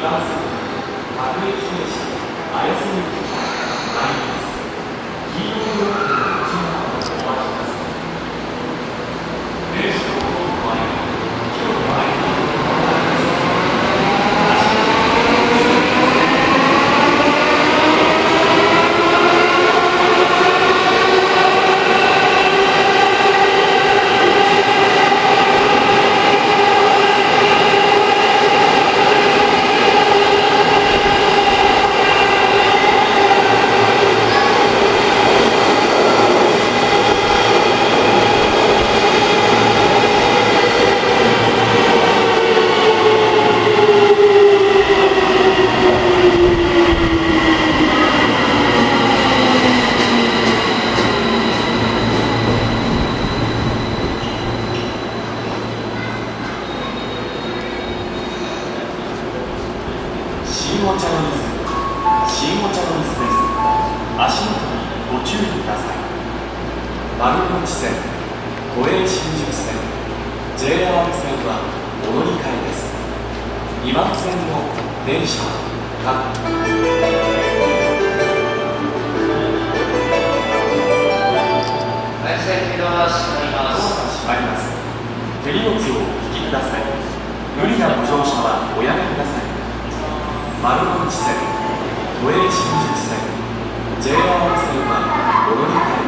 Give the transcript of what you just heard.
番線各駅停車綾瀬駅参ります。黄色いブロックの内側をお待ちください。電車のホームの間に広く空いているところがあります。新お茶の水です。足元にご注意ください。丸の内線、都営新宿線、JR 線はお乗り換えです。2番線の電車各電線ドア閉まります。 閉まります。手荷物をお引きください。無理なご乗車はおやめください。丸の内線、都営新宿線、JR 線はお乗り換え